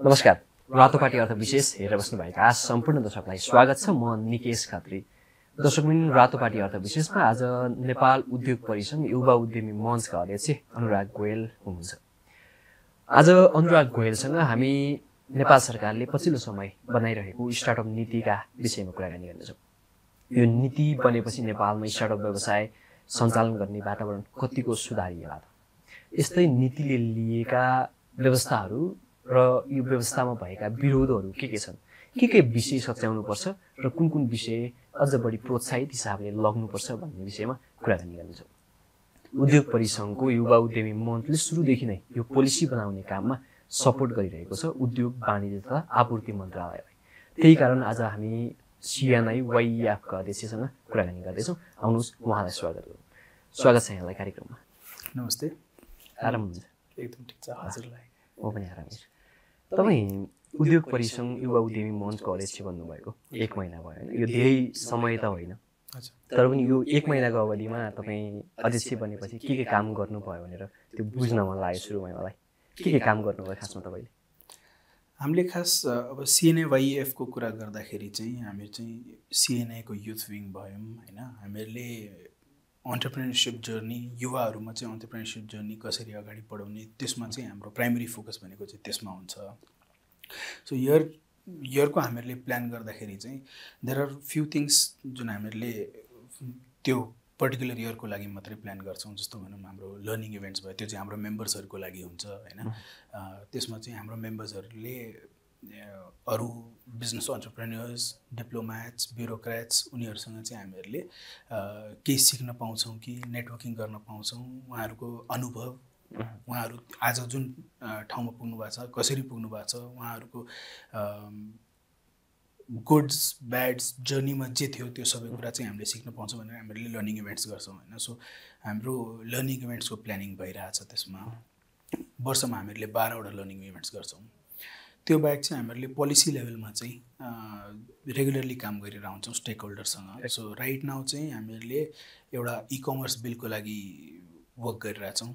नमस्कार, रातोपाटी अर्थ विशेष हेरेर बस्नुभएका सम्पूर्ण दर्शकलाई स्वागत छ। म निकेश खत्री। दर्शकबिन रातोपाटी अर्थ विशेषमा आज नेपाल उद्योग परिसंघ युवा उद्यमी मञ्चका अध्यक्ष अनुराग गोयल हुनुहुन्छ। आज अनुराग गोयलसँग हामी नेपाल सरकारले पछिल्लो समय बनाइरहेको स्टार्टअप नीतिका विषयमा कुराकानी गर्नेछौँ। यो नीति बनेपछि नेपालमा स्टार्टअप व्यवसाय सञ्चालन गर्ने वातावरण कतिको सुधारिएला त? यस्तै नीतिले लिएका व्यवस्थाहरू र यो व्यवस्थामा भएका विरोधहरू के छन्, के विषय सच्याउनुपर्छ र कुन विषय अझ बढी प्रोत्साहित हिसाबले लग्नुपर्छ भन्ने विषयमा कुराकानी गर्नेछौँ। उद्योग परिसंघको युवा उद्यमी मञ्चले सुरुदेखि नै यो पोलिसी बनाउने काममा सपोर्ट गरिरहेको छ उद्योग वाणिज्य तथा आपूर्ति मन्त्रालयलाई। त्यही कारण आज हामी सिएनआई वाइएफका अध्यक्षसँग कुराकानी गर्दैछौँ। आउनुहोस् उहाँलाई स्वागत गरौँ। स्वागत छ यहाँलाई कार्यक्रममा। नमस्ते। आराम हुन्छ? एकदम ठिक छ, हजुरलाई? म पनि आराम छु। तपाईँ उद्योग परिसंघ युवा उद्यमी मञ्चको अध्यक्ष बन्नुभएको 1 महिना भयो होइन? यो धेरै समय त होइन, तर पनि यो 1 महिनाको अवधिमा तपाईँ अध्यक्ष बनेपछि के काम गर्नुभयो भनेर त्यो बुझ्न मन लाग्यो सुरुमै मलाई। के काम गर्नुभयो खासमा तपाईँले? हामीले खास अब सिएनआईवाइएफको कुरा गर्दाखेरि चाहिँ हामी चाहिँ सिएनआईको युथ विङ भयौँ होइन। हामीहरूले अन्टरप्रेन्योरसिप जर्नी, युवाहरूमा चाहिँ अन्टरप्रेन्योरसिप जर्नी कसरी अगाडि बढाउने, त्यसमा चाहिँ हाम्रो प्राइमेरी फोकस भनेको चाहिँ त्यसमा हुन्छ। सो यरको हामीहरूले प्लान गर्दाखेरि चाहिँ देयर आर फ्यु थिङ्स जुन हामीहरूले त्यो पर्टिकुलर इयरको लागि मात्रै प्लान गर्छौँ। जस्तो भनौँ हाम्रो लर्निङ इभेन्ट्स भयो, त्यो चाहिँ हाम्रो मेम्बर्सहरूको लागि हुन्छ होइन। त्यसमा चाहिँ हाम्रो मेम्बर्सहरूले अरू बिजनेस अन्टरप्रेन्योर्स, डिप्लोम्याट्स, ब्युरोक्रेट्स उनीहरूसँग चाहिँ हामीहरूले केही सिक्न पाउँछौँ कि नेटवर्किङ गर्न पाउँछौँ। उहाँहरूको अनुभव, उहाँहरू आज जुन ठाउँमा पुग्नु भएको छ, कसरी पुग्नु भएको छ, उहाँहरूको गुड्स ब्याड्स जर्नीमा जे थियो त्यो सबै कुरा चाहिँ हामीले सिक्न पाउँछौँ भनेर हामीले लर्निङ इभेन्ट्स गर्छौँ होइन। सो हाम्रो लर्निङ इभेन्ट्सको प्लानिङ भइरहेछ। त्यसमा वर्षमा हामीहरूले 12वटा लर्निङ इभेन्ट्स गर्छौँ। त्यो बाहेक चाहिँ हामीहरूले पोलिसी लेभलमा चाहिँ रेगुलरली काम गरिरहन्छौँ स्टेक होल्डरसँग। सो राइट नाउ चाहिँ हामीहरूले एउटा इकमर्स बिलको लागि वर्क गरिरहेछौँ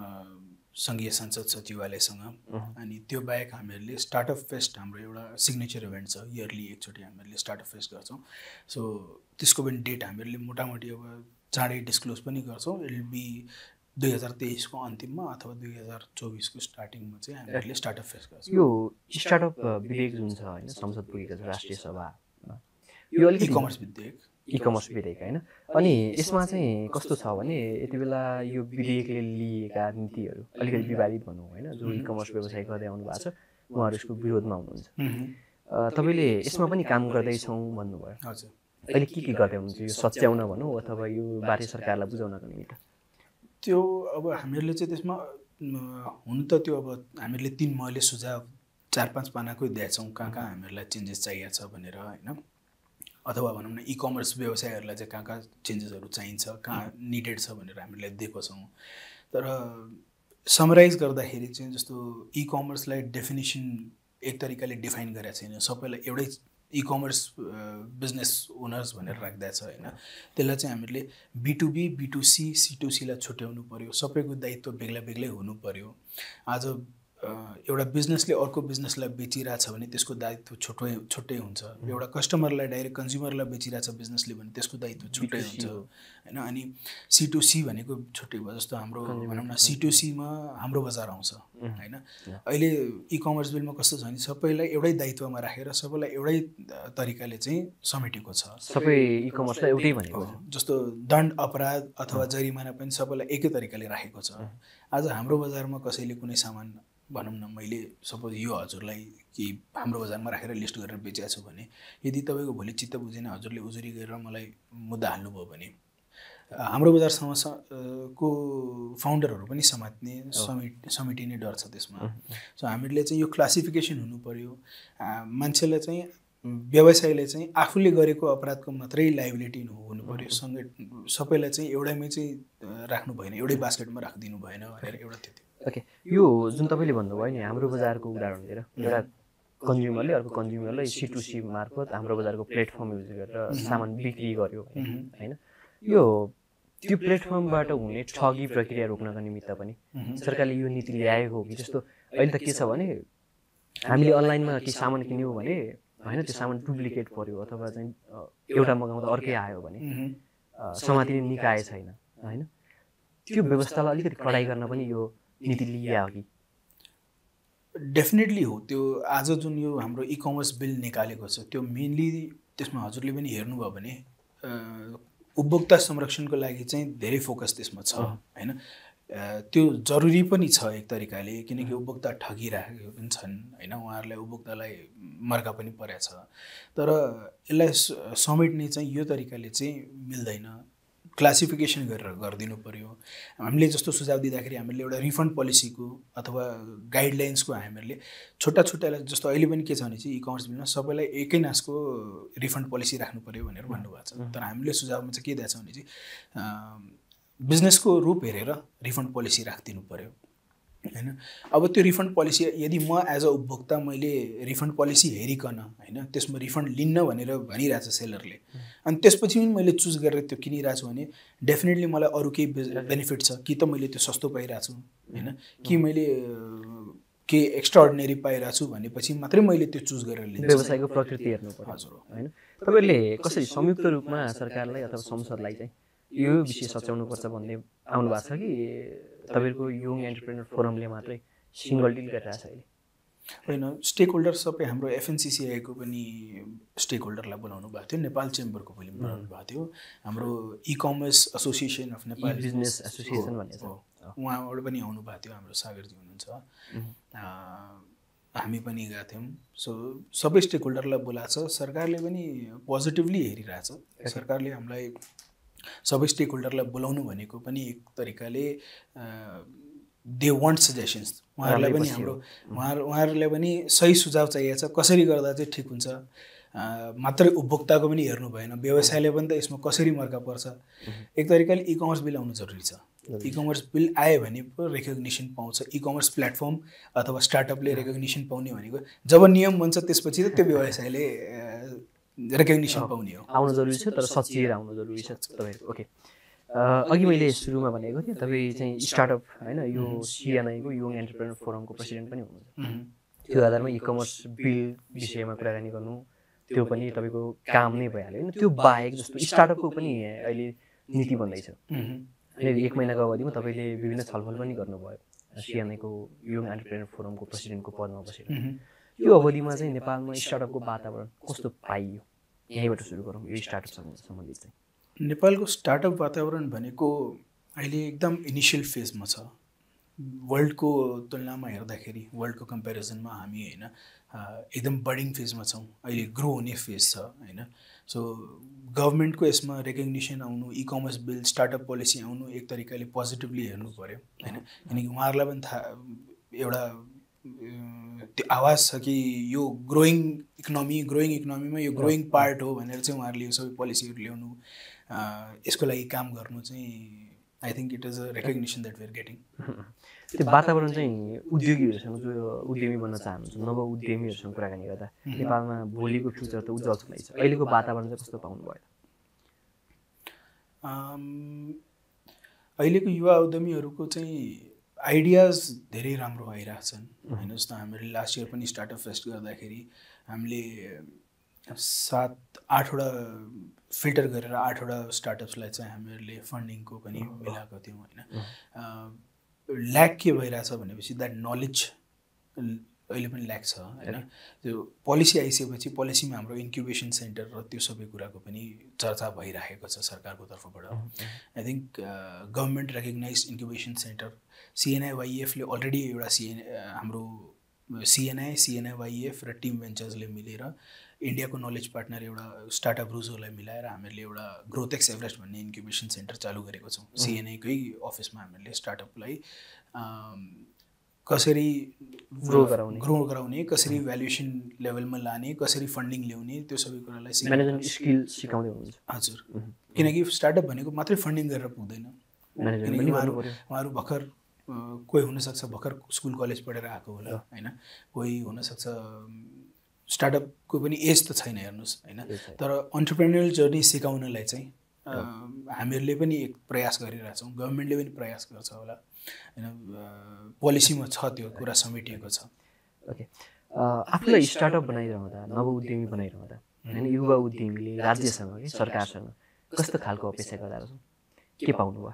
सङ्घीय संसद सचिवालयसँग। अनि त्यो बाहेक हामीहरूले स्टार्टअप फेस्ट, हाम्रो एउटा सिग्नेचर इभेन्ट छ, इयरली एकचोटि हामीहरूले स्टार्टअप फेस्ट गर्छौँ। सो त्यसको पनि डेट हामीहरूले मोटामोटी अब चाँडै डिस्क्लोज पनि गर्छौँ। इट विल बी 2023को अन्तिममा अथवा 2024को स्टार्टिङमा चाहिँ हामीहरूले स्टार्टअप फेस्ट गर्छौँ। यो स्टार्टअप विधेयक जुन छ होइन, संसद पुगेको छ राष्ट्रिय सभामा, यो अलिकति इकमर्स विधेयक होइन। अनि यसमा चाहिँ कस्तो छ भने यति बेला यो विधेयकले लिएका नीतिहरू अलिकति विवादित भनौँ होइन। जो इकमर्स व्यवसाय गर्दै आउनु भएको छ उहाँहरू यसको विरोधमा हुनुहुन्छ। तपाईँले यसमा पनि काम गर्दैछौँ भन्नुभयो। हजुर, अहिले के गर्दै हुनुहुन्छ यो सच्याउन भनौँ अथवा यो बारे सरकारलाई बुझाउनको निमित्त? त्यो अब हामीहरूले चाहिँ त्यसमा हुनु त त्यो अब हामीहरूले 3 महले सुझाव 4-5 पानाकै दिएछौँ कहाँ हामीहरूलाई चेन्जेस चाहिएको छ भनेर होइन। अथवा भनौँ न इकमर्स व्यवसायहरूलाई चाहिँ कहाँ चेन्जेसहरू चाहिन्छ, कहाँ निडेड छ भनेर हामीले दिएको छौँ। तर समराइज गर्दाखेरि चाहिँ जस्तो इकमर्सलाई डेफिनेसन एक तरिकाले डिफाइन गरेको छैन। सबैलाई एउटै इकमर्स बिजनेस ओनर्स भनेर राख्दा छ होइन। त्यसलाई चाहिँ हामीले B2B, B2C, C2Cलाई छुट्याउनु पऱ्यो। सबैको दायित्व बेग्लै हुनु पऱ्यो। आज एउटा बिजनेसले अर्को बिजनेसलाई बेचिरहेछ भने त्यसको दायित्व छुट्टै हुन्छ। एउटा कस्टमरलाई डाइरेक्ट कन्ज्युमरलाई बेचिरहेछ बिजनेसले भने त्यसको दायित्व छुट्टै हुन्छ होइन। अनि C2C भनेको छुट्टै भयो। जस्तो हाम्रो भनौँ न C2Cमा हाम्रो बजार आउँछ होइन। अहिले इकमर्स बिलमा कस्तो छ भने सबैलाई एउटै दायित्वमा राखेर सबैलाई एउटै तरिकाले चाहिँ समेटेको छ। सबै इकमर्सलाई एउटै भनेको जस्तो दण्ड अपराध अथवा जरिमाना पनि सबैलाई एकै तरिकाले राखेको छ। आज हाम्रो बजारमा कसैले कुनै सामान भनौँ न, मैले सपोज यो हजुरलाई कि हाम्रो बजारमा राखेर लिस्ट गरेर बेचेको छु भने यदि तपाईँको भोलि चित्त बुझेन, हजुरले उजुरी गरेर मलाई मुद्दा हाल्नुभयो भने हाम्रो बजारसँग को फाउन्डरहरू पनि समेटिने डर छ त्यसमा। सो हामीहरूले चाहिँ यो क्लासिफिकेसन हुनु पऱ्यो। मान्छेलाई चाहिँ व्यवसायले चाहिँ आफूले गरेको अपराधको मात्रै लाइबिलिटी हुनु पऱ्यो। सँगै सबैलाई चाहिँ एउटैमै चाहिँ राख्नु भएन, एउटै बास्केटमा राखिदिनु भएन भनेर एउटा थियो। ओके, यो जुन तपाईँले भन्नुभयो नि हाम्रो बजारको उदाहरण दिएर, एउटा कन्ज्युमरले अर्को कन्ज्युमरलाई C2C मार्फत हाम्रो बजारको प्लेटफर्म युज गरेर सामान बिक्री गर्यो होइन। यो त्यो प्लेटफर्मबाट हुने ठगी प्रक्रिया रोक्नका निमित्त पनि सरकारले यो नीति ल्याएको हो कि? जस्तो अहिले त के छ भने हामीले अनलाइनमा केही सामान किन्यौँ भने होइन त्यो सामान डुप्लिकेट पर्यो अथवा चाहिँ एउटा मगाउँदा अर्कै आयो भने समातिने निकाय छैन होइन त्यो व्यवस्थालाई अलिकति कडाइ गर्न पनि यो नीति लिया हो कि डेफिनेटली हो त्यो आज जुन यो हाम्रो इ कमर्स बिल निकालेको छ त्यो मेनली त्यसमा हजुरले पनि हेर्नुभयो भने उपभोक्ता संरक्षणको लागि चाहिँ धेरै फोकस त्यसमा छ होइन त्यो जरुरी पनि छ एक तरिकाले किनकि उपभोक्ता ठगिरहेको पनि छन् होइन उहाँहरूलाई उपभोक्तालाई मर्का पनि परेको छ तर यसलाई समेट्ने चाहिँ यो तरिकाले चाहिँ मिल्दैन क्लासिफिकेसन गरेर गरिदिनु पर्यो हामीले जस्तो सुझाव दिँदाखेरि हामीले एउटा रिफन्ड पोलिसीको अथवा गाइडलाइन्सको हामीहरूले छुट्टा छुट्टालाई जस्तो अहिले पनि के छ भने चाहिँ इ कमर्स बिलमा सबैलाई एकै नासको रिफन्ड पोलिसी राख्नु पर्यो भनेर भन्नुभएको छ तर हामीले सुझावमा चाहिँ के दिएको छ भने चाहिँ बिजनेसको रूप हेरेर रिफन्ड पोलिसी राखिदिनु पर्यो होइन अब त्यो रिफन्ड पोलिसी यदि म एज अ उपभोक्ता मैले रिफन्ड पोलिसी हेरिकन होइन त्यसमा रिफन्ड लिन्न भनेर भनिरहेछ सेलरले अनि त्यसपछि पनि मैले चुज गरेर त्यो किनिरहेको छु भने डेफिनेटली मलाई अरू केही बेनिफिट छ कि त मैले त्यो सस्तो पाइरहेको छु होइन कि मैले केही एक्स्ट्रा अर्डिनेरी पाइरहेको छु भनेपछि मात्रै मैले त्यो चुज गरेर लिन्छु व्यवसायको प्रकृति हेर्नु पर्यो हजुर होइन तपाईँले कसरी संयुक्त रूपमा सरकारलाई अथवा संसदलाई चाहिँ यो विषय सच्याउनुपर्छ भन्ने आउनु भएको छ कि तपाईँको यङ एन्टरप्रेनर फोरमले मात्रै सिङ्गल डिल गरिरहेछ अहिले होइन स्टेक होल्डर सबै हाम्रो एफएनसिसिआईको पनि स्टेक होल्डरलाई बोलाउनु भएको थियो नेपाल चेम्बरको पनि बोलाउनु भएको थियो हाम्रो e commerce association of Nepal business association भन्ने छ उहाँबाट पनि आउनु भएको थियो हाम्रो सागरजी हुनुहुन्छ हामी पनि गएको थियौँ सो सबै स्टेक होल्डरलाई बोलाएको छ सरकारले पनि पोजिटिभली हेरिरहेछ सरकारले हामीलाई सबै स्टेक होल्डरलाई बोलाउनु भनेको पनि एक तरिकाले दे वान्ट सजेसन्स उहाँहरूलाई पनि हाम्रो उहाँहरूलाई पनि सही सुझाव चाहिएको छ कसरी गर्दा चाहिँ ठिक हुन्छ मात्रै उपभोक्ताको पनि हेर्नु भएन व्यवसायले पनि त यसमा कसरी मर्का पर्छ एक तरिकाले इ कमर्स बिल आउनु जरुरी छ इ कमर्स बिल आयो भने पो रेकग्निसन पाउँछ इ कमर्स प्लेटफर्म अथवा स्टार्टअपले रेकग्निसन पाउने भनेको जब नियम बन्छ त्यसपछि त त्यो व्यवसायले रेकग्निसन पाउने हो आउनु जरुरी छ तर सचिएर आउनु जरुरी छ तपाईँको ओके अघि मैले सुरुमा भनेको थिएँ तपाईँ चाहिँ स्टार्टअप होइन यो सिएनआईको यङ एन्टरप्रेनर फोरमको प्रेसिडेन्ट पनि हुनुहुन्छ त्यो आधारमा इ कमर्स बिल विषयमा कुराकानी गर्नु त्यो पनि तपाईँको काम नै भइहाल्यो होइन त्यो बाहेक जस्तो स्टार्टअपको पनि अहिले नीति बन्दैछ अहिले 1 महिनाको अवधिमा तपाईँले विभिन्न छलफल पनि गर्नुभयो सिएनआईको यङ एन्टरप्रेनर फोरमको प्रेसिडेन्टको पदमा बसेर यो अवधिमा चाहिँ नेपालमा स्टार्टअपको वातावरण कस्तो पाइयो यहीँबाट सुरु गरौँ यो स्टार्टअपसँग सम्बन्धित चाहिँ नेपालको स्टार्टअप वातावरण भनेको अहिले एकदम इनिसियल फेजमा छ वर्ल्डको तुलनामा हेर्दाखेरि वर्ल्डको कम्पेरिजनमा हामी होइन एकदम बडिङ फेजमा छौँ अहिले ग्रो हुने फेज छ होइन सो गभर्मेन्टको यसमा रेकग्निसन आउनु e commerce bill startup policy आउनु एक तरिकाले पोजिटिभली हेर्नु पऱ्यो होइन किनकि उहाँहरूलाई पनि थाहा एउटा त्यो आवाज छ कि यो ग्रोइङ इकोनोमीमा यो ग्रोइङ पार्ट हो भनेर चाहिँ उहाँहरूले यो सबै पोलिसीहरू ल्याउनु यसको लागि काम गर्नु चाहिँ I think it is a recognition that we are getting त्यो वातावरण चाहिँ उद्योगीहरूसँग जो उद्यमी बन्न चाहनुहुन्छ नव उद्यमीहरूसँग कुराकानी गर्दा नेपालमा भोलिको फ्युचर त उज्जवल छँदैछ अहिलेको वातावरण चाहिँ कस्तो पाउनु भयो अहिलेको युवा उद्यमीहरूको चाहिँ आइडियाज धेरै राम्रो आइरहेछन् होइन जस्तो हामीले लास्ट इयर पनि स्टार्टअप फेस्ट गर्दाखेरि हामीले 7-8वटा फिल्टर गरेर 8वटा स्टार्टअप्सलाई चाहिँ हामीहरूले फन्डिङको पनि मिलाएको थियौँ होइन ल्याक के भइरहेछ भनेपछि द्याट नलेज अहिले पनि ल्याक छ होइन त्यो पोलिसी आइसकेपछि पोलिसीमा हाम्रो इन्क्युबेसन सेन्टर र त्यो सबै कुराको पनि चर्चा भइरहेको छ सरकारको तर्फबाट I think government recognize incubation centre सिएनआईवाइएफले अलरेडी एउटा हाम्रो सिएनआईवाइएफ र टिम भेन्चर्सले मिलेर इन्डियाको नलेज पार्टनर एउटा स्टार्टअप रुजोलाई मिलाएर हामीले एउटा ग्रोथेक्स एभरेस्ट भन्ने इन्क्युबेसन सेन्टर चालु गरेको छौँ सिएनआईकै अफिसमा हामीले स्टार्टअपलाई कसरी ग्रो गराउने कसरी भ्यालुएसन लेभलमा लाने कसरी फन्डिङ ल्याउने त्यो सबै कुरालाई म्यानेजमेन्ट स्किल सिकाउँदै हुनुहुन्छ हजुर किनकि स्टार्टअप भनेको मात्रै फन्डिङ गरेर पुग्दैन किनकि उहाँहरू भर्खर कोही हुनसक्छ भर्खर स्कुल कलेज पढेर आएको होला होइन कोही हुनसक्छ स्टार्टअपको पनि एज त छैन हेर्नुहोस् होइन तर एन्टरप्रेन्योरल जर्नी सिकाउनलाई चाहिँ हामीहरूले पनि एक प्रयास गरिरहेछौँ गभर्मेन्टले पनि प्रयास गर्छ होला होइन पोलिसीमा छ त्यो कुरा समेटिएको छ ओके आफूलाई स्टार्टअप बनाइरहँदा नवउद्यमी बनाइरहँदा होइन युवा उद्यमीले राज्यसँग कि सरकारसँग कस्तो खालको अपेक्षा गर्दा रहेछन् के पाउनुभयो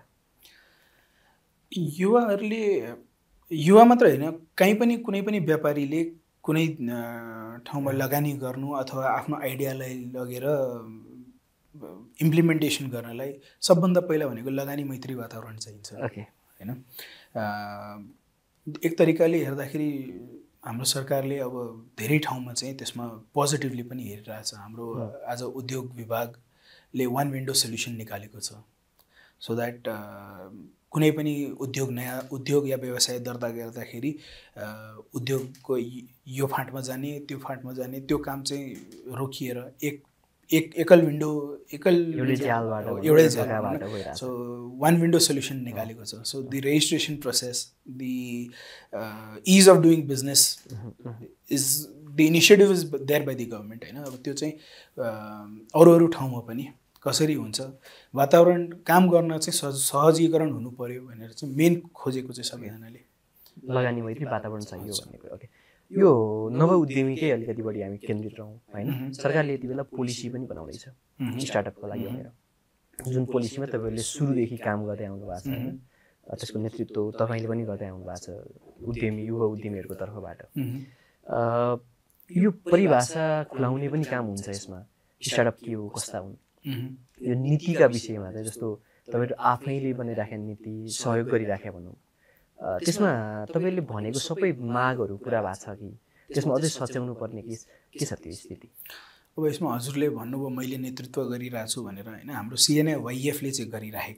युवाहरूले युवा मात्र होइन कहीँ पनि कुनै पनि व्यापारीले कुनै ठाउँमा लगानी गर्नु अथवा आफ्नो आइडियालाई लगेर इम्प्लिमेन्टेसन गर्नलाई सबभन्दा पहिला भनेको लगानी मैत्री वातावरण चाहिन्छ होइन एक तरिकाले हेर्दाखेरि हाम्रो सरकारले अब धेरै ठाउँमा चाहिँ त्यसमा पोजिटिभली पनि हेरिरहेछ हाम्रो आज उद्योग विभागले वान विन्डो सोल्युसन निकालेको छ सो द्याट कुनै पनि नयाँ उद्योग या व्यवसाय दर्ता गर्दाखेरि उद्योगको यो फाँटमा जाने त्यो फाँटमा जाने त्यो काम चाहिँ रोकिएर एकल विन्डो एउटै सो वान विन्डो सोल्युसन निकालेको छ so the registration process the ease of doing business is the initiative is there by the government होइन अब त्यो चाहिँ अरू ठाउँमा पनि कसरी हुन्छ वातावरण काम गर्न चाहिँ सहजीकरण हुनु पर्यो भनेर चाहिँ मेन खोजेको चाहिँ सबैजनाले लगानी मैत्री वातावरण चाहियो भन्ने कुरा ओके यो नवउद्यमीकै अलिकति बढी हामी केन्द्रित रहौँ होइन सरकारले यति बेला पोलिसी पनि बनाउँदैछ स्टार्टअपको लागि भनेर जुन पोलिसीमा तपाईँहरूले सुरुदेखि काम गर्दै आउनु भएको छ होइन त्यसको नेतृत्व तपाईँले पनि गर्दै आउनु भएको छ युवा उद्यमीहरूको तर्फबाट यो परिभाषा खुलाउने पनि काम हुन्छ यसमा स्टार्टअप के हो कस्ता हुन् यो नीतिका विषयमा चाहिँ जस्तो तपाईँहरू आफैले बनाइराखेका नीति सहयोग गरिराखे भनौँ त्यसमा तपाईँले भनेको सबै मागहरू पुरा भएको छ कि त्यसमा अझै सच्याउनु पर्ने के छ त्यो स्थिति अब यसमा हजुरले भन्नुभयो मैले नेतृत्व गरिरहेको छु भनेर होइन हाम्रो सिएनए वाइएफले चाहिँ गरिरहेको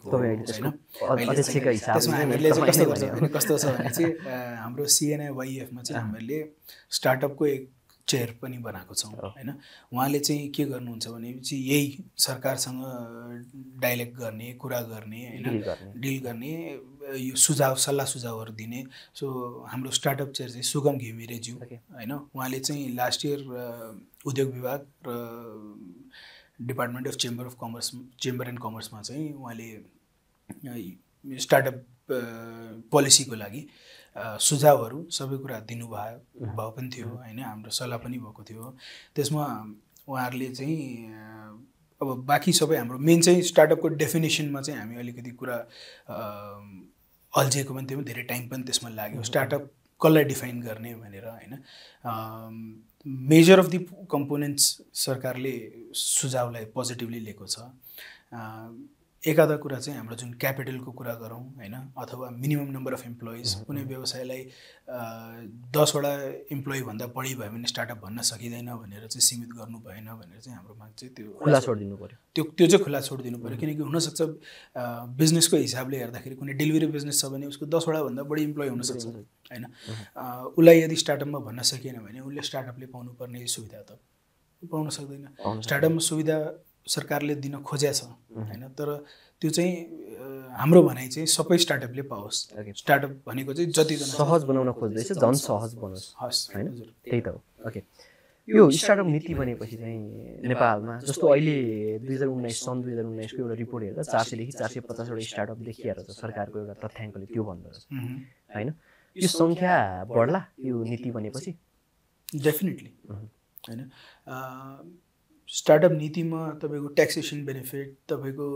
कस्तो छ भने चाहिँ हाम्रो सिएनए वाइएफमा चाहिँ हामीहरूले स्टार्टअपको एक चेयर पनि बनाएको छौँ होइन उहाँले चाहिँ के गर्नुहुन्छ भनेपछि यही सरकारसँग डाइलेक्ट गर्ने कुरा गर्ने होइन डिल गर्ने यो सल्लाह सुझावहरू दिने सो हाम्रो स्टार्टअप चेयर चाहिँ सुगम घिमिरेज्यू होइन उहाँले चाहिँ लास्ट इयर उद्योग विभाग र डिपार्टमेन्ट अफ चेम्बर एन्ड कमर्समा चाहिँ उहाँले स्टार्टअप पोलिसीको लागि सुझावहरू सबै कुरा दिनुभएको पनि थियो होइन हाम्रो सल्लाह पनि भएको थियो त्यसमा उहाँहरूले चाहिँ अब बाँकी सबै हाम्रो मेन चाहिँ स्टार्टअपको डेफिनेसनमा चाहिँ हामी अलिकति कुरा अल्झिएको पनि थियौँ धेरै टाइम पनि त्यसमा लाग्यो स्टार्टअप कसलाई डिफाइन गर्ने भनेर होइन मेजर अफ द कम्पोनेन्ट्स सरकारले सुझावलाई पोजिटिभली लिएको छ एकाधा कुरा चाहिँ हाम्रो जुन क्यापिटलको कुरा गरौँ होइन अथवा मिनिमम नम्बर अफ इम्प्लोइज कुनै व्यवसायलाई 10वटा इम्प्लोइ भन्दा बढी भयो भने स्टार्टअप भन्न सकिँदैन भनेर चाहिँ सीमित गर्नु भएन भनेर चाहिँ हाम्रो माग चाहिँ त्यो खुला छोडिदिनु पर्यो त्यो चाहिँ खुला छोडिदिनु पर्यो किनकि हुनसक्छ बिजनेसको हिसाबले हेर्दाखेरि कुनै डेलिभरी बिजनेस छ भने उसको 10वटा भन्दा बढी इम्प्लोइ हुनसक्छ होइन उसलाई यदि स्टार्टअपमा भन्न सकिएन भने उसले स्टार्टअपले पाउनुपर्ने सुविधा त पाउन सक्दैन स्टार्टअपमा सुविधा सरकारले दिन खोज्या छ होइन तर त्यो चाहिँ हाम्रो भनाइ चाहिँ सबै स्टार्टअपले पाओस् स्टार्टअप भनेको चाहिँ जतिजना सहज बनाउन खोज्दैछ झन् सहज बनोस् होइन त्यही त हो ओके यो स्टार्टअप नीति बनेपछि चाहिँ नेपालमा जस्तो अहिले 2019 सन् 2019को एउटा रिपोर्ट हेर्दा 400 देखि 450वटा स्टार्टअप देखिएर छ सरकारको एउटा तथ्याङ्कले त्यो भन्दो रहेछ होइन यो सङ्ख्या बढ्ला यो नीति बनेपछि डेफिनेटली होइन स्टार्टअप नीतिमा तपाईँको ट्याक्सेसन बेनिफिट तपाईँको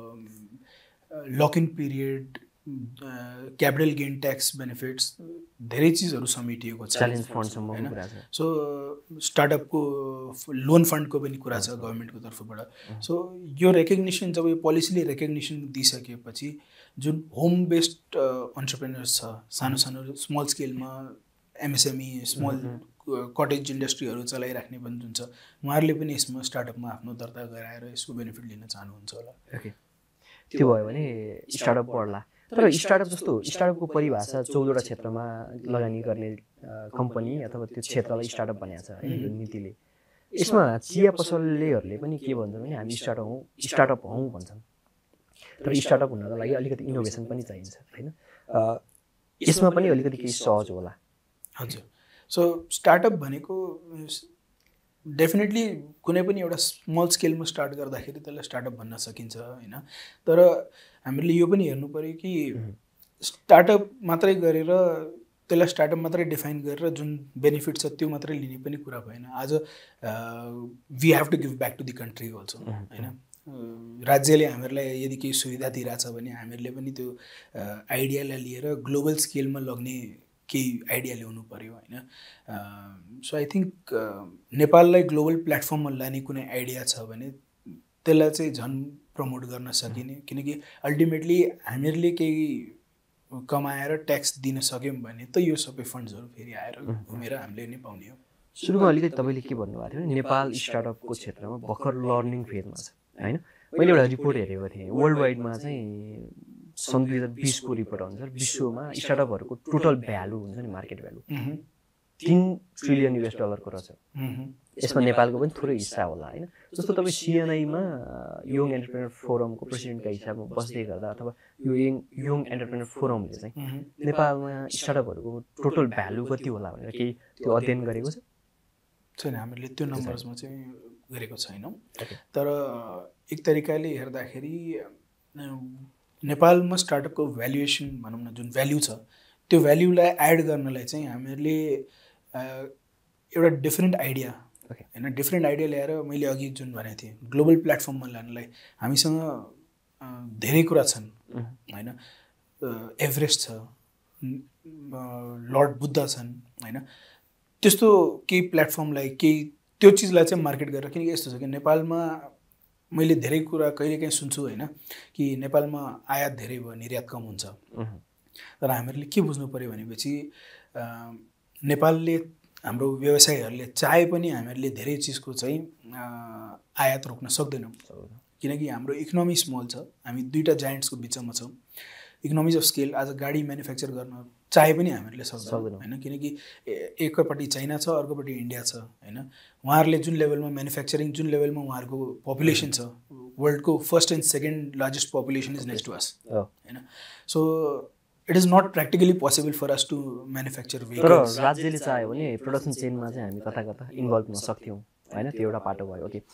lock in period capital gain tax benefits धेरै चिजहरू समेटिएको छ च्यालेन्ज फन्डसम्म होइन सो स्टार्टअपको लोन फन्डको पनि कुरा छ गभर्मेन्टको तर्फबाट सो यो रेकग्निसन जब यो पोलिसीले रेकग्निसन दिइसकेपछि जुन होम बेस्ड अन्टरप्रेनर्स छ सानो सानो स्मल स्केलमा एमएसएमई स्मल कटेज इन्डस्ट्रीहरू चलाइराख्ने पनि जुन छ उहाँहरूले पनि यसमा स्टार्टअपमा आफ्नो दर्ता गराएर यसको बेनिफिट लिन चाहनुहुन्छ होला ओके त्यो भयो भने स्टार्टअप बढ्ला तर स्टार्टअप जस्तो स्टार्टअपको परिभाषा 14वटा क्षेत्रमा लगानी गर्ने कम्पनी अथवा त्यो क्षेत्रलाई स्टार्टअप बनाएको छ होइन यो नीतिले यसमा चिया पसलेहरूले पनि के भन्छ भने हामी स्टार्टअप हौँ भन्छन् तर स्टार्टअप हुनको लागि अलिकति इनोभेसन पनि चाहिन्छ होइन यसमा पनि अलिकति केही सहज होला हजुर सो स्टार्टअप भनेको डेफिनेटली कुनै पनि एउटा स्मल स्केलमा स्टार्ट गर्दाखेरि त्यसलाई स्टार्टअप भन्न सकिन्छ होइन तर हामीले यो पनि हेर्नु पऱ्यो कि स्टार्टअप मात्रै गरेर त्यसलाई स्टार्टअप मात्रै डिफाइन गरेर जुन बेनिफिट छ त्यो मात्रै लिने पनि कुरा भएन। आज we have to give back to the country also होइन। राज्यले हामीहरूलाई यदि केही सुविधा दिइरहेछ भने हामीहरूले पनि त्यो आइडियालाई लिएर ग्लोबल स्केलमा लग्ने केही आइडिया ल्याउनु पर्यो होइन। सो आई थिङ्क नेपाललाई ग्लोबल प्लेटफर्ममा लाने कुनै आइडिया छ भने त्यसलाई चाहिँ झन् प्रमोट गर्न सकिने, किनकि अल्टिमेटली हामीहरूले केही कमाएर ट्याक्स दिन सक्यौँ भने त यो सबै फन्ड्सहरू फेरि आएर घुमेर हामीले नै पाउने हो। सुरुमा अलिकति तपाईँले के भन्नुभएको थियो भने नेपाल स्टार्टअपको क्षेत्रमा भर्खर लर्निङ फेजमा छ होइन। मैले एउटा रिपोर्ट हेरेको थिएँ, वर्ल्ड वाइडमा चाहिँ सन् 2020को रिपोर्ट अनुसार विश्वमा स्टार्टअपहरूको टोटल भ्यालु हुन्छ नि, मार्केट भ्यालु $3 ट्रिलियन रहेछ। यसमा नेपालको पनि थोरै हिस्सा होला होइन। जस्तो तपाईँ सिएनआईमा यङ एन्टरप्रेनर फोरमको प्रेसिडेन्टका हिसाबमा बस्दै गर्दा अथवा यो यङ एन्टरप्रेनर फोरमले चाहिँ नेपालमा स्टार्टअपहरूको टोटल भ्यालु कति होला भनेर केही त्यो अध्ययन गरेको छैन? हामीले त्यो नम्बर्समा चाहिँ गरेको छैनौँ। तर एक तरिकाले हेर्दाखेरि नेपालमा स्टार्टअपको भ्यालुएसन भनौँ न, जुन भ्याल्यु छ त्यो भ्याल्युलाई एड गर्नलाई चाहिँ हामीहरूले एउटा डिफ्रेन्ट आइडिया होइन, डिफ्रेन्ट आइडिया ल्याएर मैले अघि जुन भनेको थिएँ ग्लोबल प्लेटफर्ममा लानलाई हामीसँग धेरै कुरा छन् होइन। एभरेस्ट छ, लर्ड बुद्ध छन् होइन। त्यस्तो केही प्लेटफर्मलाई केही त्यो चिजलाई चाहिँ मार्केट गरेर, किनकि यस्तो छ कि नेपालमा मैले धेरै कुरा कहिलेकाहीँ सुन्छु होइन कि नेपालमा आयात धेरै भयो निर्यात कम हुन्छ। तर हामीहरूले के बुझ्नु पऱ्यो भनेपछि नेपालले हाम्रो व्यवसायीहरूले चाहे पनि हामीहरूले धेरै चिजको चाहिँ आयात रोक्न सक्दैनौँ, किनकि हाम्रो इकोनोमी स्मल छ। हामी दुईवटा जायन्ट्सको बिचमा छौँ। इकोनोमिज अफ स्केल आज गाडी म्यानुफ्याक्चर गर्न चाहे पनि हामीहरूले सक्दैनौँ होइन, किनकि एकपट्टि चाइना छ, अर्कोपट्टि इन्डिया छ होइन। उहाँहरूले जुन लेभलमा म्यानुफ्याक्चरिङ, जुन लेभलमा उहाँहरूको पपुलेसन छ, वर्ल्डको first and second largest population is next to us होइन। So it is not practically possible for us to manufacture vehicles. तर राज्यले चाह्यो भने प्रोडक्सन चेनमा चाहिँ हामी कता कता इन्भल्भ हुन सक्थ्यौँ होइन, त्यो एउटा पाटो भयो। ओके,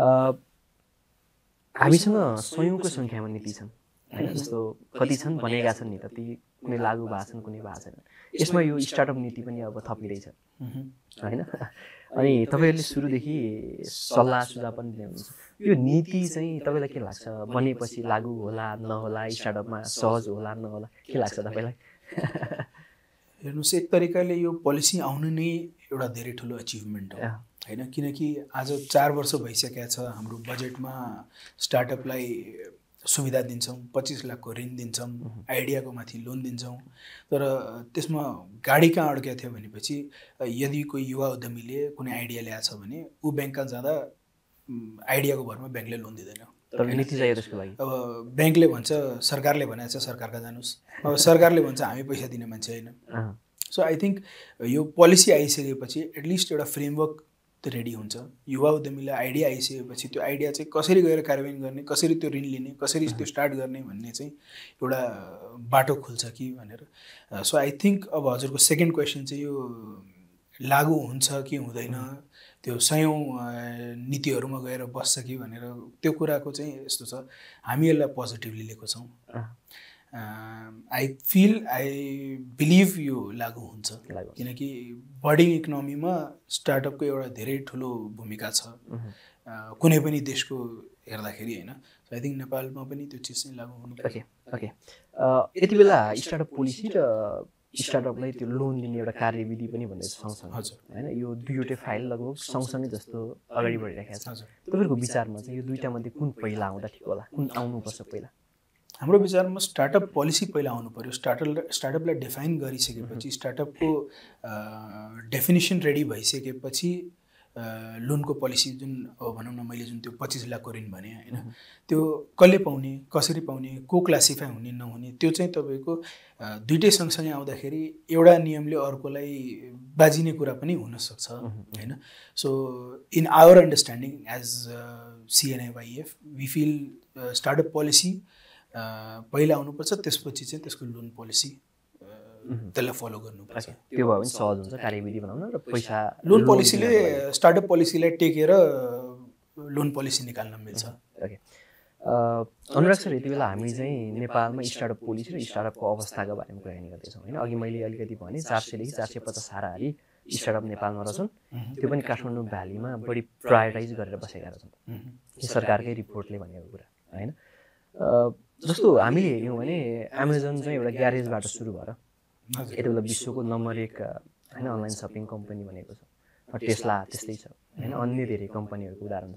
हामीसँग सयौँको सङ्ख्यामा नीति छन् होइन, जस्तो कति छन् भनेका छन् नि त, ती कुनै लागु भएको छन्, कुनै भएको छैन। यसमा यो स्टार्टअप नीति पनि अब थपिँदैछ होइन। अनि तपाईँहरूले सुरुदेखि सल्लाह सुझाव पनि दिनुहुन्छ। यो नीति चाहिँ तपाईँलाई के लाग्छ, बनेपछि लागु होला नहोला, स्टार्टअपमा सहज होला नहोला, के लाग्छ तपाईँलाई? हेर्नुहोस्, एक तरिकाले यो पोलिसी आउनु नै एउटा धेरै ठुलो अचिभमेन्ट हो होइन, किनकि आज 4 वर्ष भइसकेको छ हाम्रो बजेटमा स्टार्टअपलाई सुविधा दिन्छौँ, 25 लाखको ऋण दिन्छौँ, आइडियाको माथि लोन दिन्छौँ। तर त्यसमा गाडी कहाँ अड्केको थियो भनेपछि यदि कोही युवा उद्यमीले कुनै आइडिया ल्याएको छ भने ऊ ब्याङ्कमा जाँदा आइडियाको भरमा ब्याङ्कले लोन दिँदैन। तर नीति चाहियो त्यसको लागि। अब ब्याङ्कले भन्छ, सरकारले भनेको छ सरकारका जानुहोस्, अब सरकारले भन्छ हामी पैसा दिने मान्छे होइन। सो आई थिङ्क यो पोलिसी आइसकेपछि एटलिस्ट एउटा फ्रेमवर्क त रेडी हुन्छ। युवा उद्यमीलाई आइडिया आइसकेपछि त्यो आइडिया चाहिँ कसरी गएर कार्यान्वयन गर्ने, कसरी त्यो ऋण लिने, कसरी त्यो स्टार्ट गर्ने भन्ने चाहिँ एउटा बाटो खुल्छ कि भनेर। सो आई थिङ्क अब हजुरको सेकेन्ड क्वेसन चाहिँ यो लागु हुन्छ कि हुँदैन, त्यो सयौँ नीतिहरूमा गएर बस्छ कि भनेर, त्यो कुराको चाहिँ यस्तो छ, हामी यसलाई पोजिटिभली लिएको छौँ। आई बिलिभ यो लागु हुन्छ, किनकि बर्डिङ इकोनोमीमा स्टार्टअपको एउटा धेरै ठुलो भूमिका छ कुनै पनि देशको हेर्दाखेरि होइन। सो आई थिङ्क नेपालमा पनि त्यो चिज चाहिँ लागु हुनु पर्छ। ओके, यति बेला स्टार्टअप पोलिसी र स्टार्टअपलाई त्यो लोन दिने एउटा कार्यविधि पनि भन्दैछ सँगसँगै होइन। यो दुईवटै फाइल लगभग सँगसँगै जस्तो अगाडि बढिरहेको छ। तपाईँहरूको विचारमा चाहिँ यो दुईवटामध्ये कुन पहिला आउँदा ठिक होला, कुन आउनुपर्छ पहिला? हाम्रो विचारमा स्टार्टअप पोलिसी पहिला आउनु पर्यो। स्टार्टअपलाई डिफाइन गरिसकेपछि, स्टार्टअपको डेफिनेसन रेडी भइसकेपछि लोनको पोलिसी जुन अब भनौँ न, मैले जुन त्यो 25 लाखको ऋण भने होइन, त्यो कसले पाउने, कसरी पाउने, को क्लासिफाई हुने नहुने, त्यो चाहिँ तपाईँको दुइटै सँगसँगै आउँदाखेरि एउटा नियमले अर्कोलाई बाजिने कुरा पनि हुनसक्छ होइन। So in our understanding as सिएनआइवाइएफ वी फिल स्टार्टअप पोलिसी पहिला आउनुपर्छ, त्यसपछि चाहिँ त्यसको लोन पोलिसी त्यसलाई फलो गर्नुपर्छ। त्यो भयो भने सहज हुन्छ कार्यविधि बनाउन र पैसा। लोन पोलिसीले स्टार्टअप पोलिसीलाई टेकेर लोन पोलिसी निकाल्न मिल्छ। ओके, अनुराग सर, यति बेला हामी चाहिँ नेपालमा स्टार्टअप पोलिसी र स्टार्टअपको अवस्थाको बारेमा कुरा गर्ने गर्दैछौँ होइन। अघि मैले अलिकति भने 400 देखि 450 हाराहारी स्टार्टअप नेपालमा रहेछन्, त्यो पनि काठमाडौँ भ्यालीमा बढी प्रायोरिटाइज गरेर बसेका रहेछन्, यो सरकारकै रिपोर्टले भनेको कुरा होइन। जस्तो हामीले हेऱ्यौँ भने एमाजोन चाहिँ एउटा ग्यारेजबाट सुरु भएर यति बेला विश्वको नम्बर 1 होइन अनलाइन सपिङ कम्पनी भनेको छ। टेस्ला त्यस्तै छ होइन, अन्य धेरै कम्पनीहरूको उदाहरण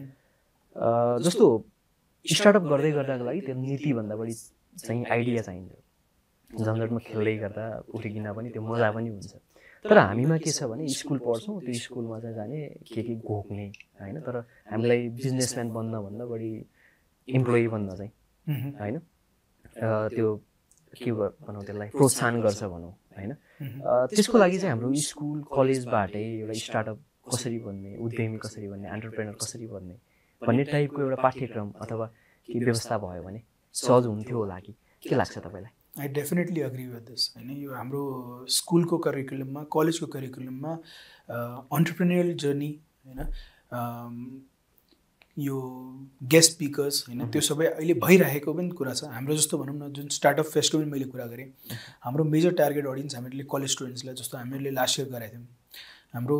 छन्। जस्तो स्टार्टअप गर्दै गर्दाको लागि त्यो नीतिभन्दा बढी चाहिँ आइडिया चाहिन्छ। झन्झटमा खेल्दै गर्दा उठिकिन पनि त्यो मजा पनि हुन्छ। तर हामीमा के छ भने स्कुल पढ्छौँ, त्यो स्कुलमा चाहिँ जाने के घोक्ने होइन। तर हामीलाई बिजनेसम्यान बन्नभन्दा बढी इम्प्लोइ बन्न चाहिँ होइन त्यो के भनौँ त्यसलाई प्रोत्साहन गर्छ भनौँ होइन। त्यसको लागि चाहिँ हाम्रो स्कुल कलेजबाटै एउटा स्टार्टअप कसरी बन्ने, उद्यमी कसरी बन्ने, एन्टरप्रेनर कसरी बन्ने भन्ने टाइपको एउटा पाठ्यक्रम अथवा के व्यवस्था भयो भने सहज हुन्थ्यो होला कि के लाग्छ तपाईँलाई? I definitely agree with this होइन। यो हाम्रो स्कुलको करिकुलममा, कलेजको करिकुलममा एन्टरप्रेन्योरल जर्नी होइन, यो गेस्ट स्पिकर्स होइन, त्यो सबै अहिले भइरहेको पनि कुरा छ। हाम्रो जस्तो भनौँ न, जुन स्टार्टअप फेस्टको पनि मैले कुरा गरेँ, हाम्रो मेजर टार्गेट अडियन्स हामीहरूले कलेज स्टुडेन्ट्सलाई, जस्तो हामीले लास्ट इयर गराएको थियौँ, हाम्रो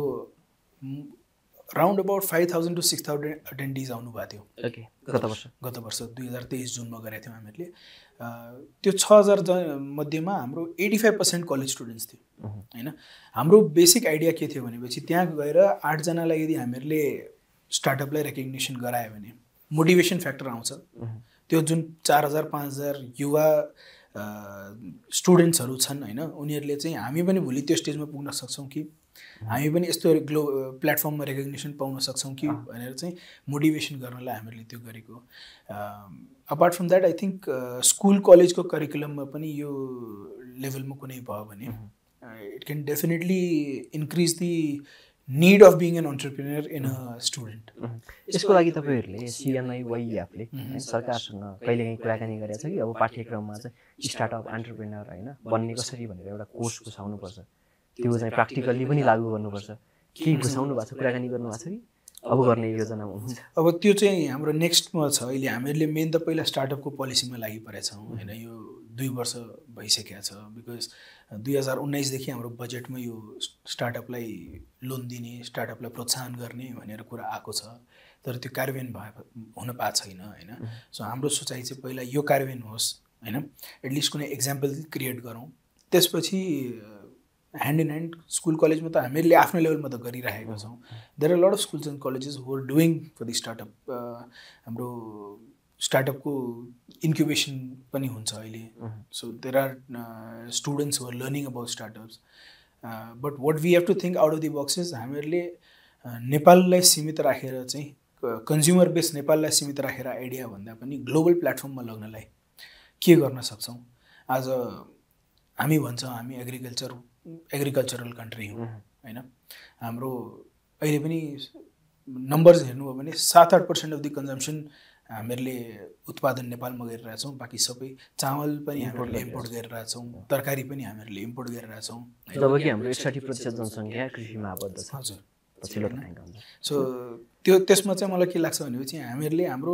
राउन्ड अबाउट 5000 to 6000 अटेन्डिज आउनुभएको थियो। ओके, गत वर्ष 2023 जुनमा गरेका थियौँ हामीले। त्यो 6000 मध्येमा हाम्रो 85% कलेज स्टुडेन्ट्स थियो होइन। हाम्रो बेसिक आइडिया के थियो भनेपछि त्यहाँ गएर 8 जनालाई यदि हामीहरूले स्टार्टअपलाई रेकग्निसन गरायो भने मोटिभेसन फ्याक्टर आउँछ। त्यो जुन 4000 5000 युवा स्टुडेन्ट्सहरू छन् होइन, उनीहरूले चाहिँ हामी पनि भोलि त्यो स्टेजमा पुग्न सक्छौँ कि, हामी पनि यस्तो प्लेटफर्ममा रेकग्निसन पाउन सक्छौँ कि भनेर चाहिँ मोटिभेसन गर्नलाई हामीहरूले त्यो गरेको। Apart from that I think school कलेजको करिकुलममा पनि यो लेभलमा कुनै भयो भने it can definitely increase the need of being an entrepreneur in a student. यसको लागि तपाईँहरूले CNI-YEF-ले सरकारसँग कहिलेकाहीँ कुराकानी गरेको छ कि अब पाठ्यक्रममा चाहिँ स्टार्टअप एन्टरप्रेन्योर होइन बन्ने कसरी भनेर एउटा कोर्स घुसाउनुपर्छ, त्यो चाहिँ प्र्याक्टिकल्ली पनि लागू गर्नुपर्छ, के घुसाउनु भएको छ, कुराकानी गर्नुभएको छ कि अब गर्ने योजना हुन्छ? अब त्यो चाहिँ हाम्रो नेक्स्टमा छ। अहिले हामीहरूले मेन त पहिला स्टार्टअपको पोलिसीमा लागिपरेका छौँ होइन। यो 2 वर्ष भइसकेको छ। बिकज 2019 देखि हाम्रो बजेटमा यो स्टार्टअपलाई लोन दिने, स्टार्टअपलाई प्रोत्साहन गर्ने भनेर कुरा आएको छ, तर त्यो कार्यान्वयन हुन पाएको छैन होइन। सो हाम्रो सोचाइ चाहिँ पहिला यो कार्यान्वयन होस् होइन, एटलिस्ट कुनै एक्जाम्पल क्रिएट गरौँ, त्यसपछि ह्यान्ड इन ह्यान्ड स्कुल कलेजमा त हामीहरूले आफ्नो लेभलमा त गरिरहेका छौँ। There are lot of schools and colleges who are doing for the startup. हाम्रो स्टार्टअपको इन्क्युबेसन पनि हुन्छ अहिले। So there are students who are learning about startups. But what we have to think out of the boxes. हामीहरूले नेपाललाई सीमित राखेर चाहिँ, कन्ज्युमर बेस नेपाललाई सीमित राखेर आइडिया भन्दा पनि ग्लोबल प्लेटफर्ममा लग्नलाई के गर्न सक्छौँ। आज हामी भन्छौँ हामी एग्रिकल्चरल कन्ट्री हौँ होइन। हाम्रो अहिले पनि नम्बर्स हेर्नु हो भने 7-8% अफ द कन्जम्सन हामीहरूले उत्पादन नेपालमा गरिरहेछौँ। बाँकी सबै चामल पनि हामीहरूले इम्पोर्ट गरिरहेछौँ, तरकारी पनि हामीहरूले इम्पोर्ट गरिरहेछौँ। जबकि हाम्रो 61% जनसङ्ख्या कृषिमा आबद्ध छ। हजुर। सो त्यो त्यसमा चाहिँ मलाई के लाग्छ भनेपछि हामीहरूले हाम्रो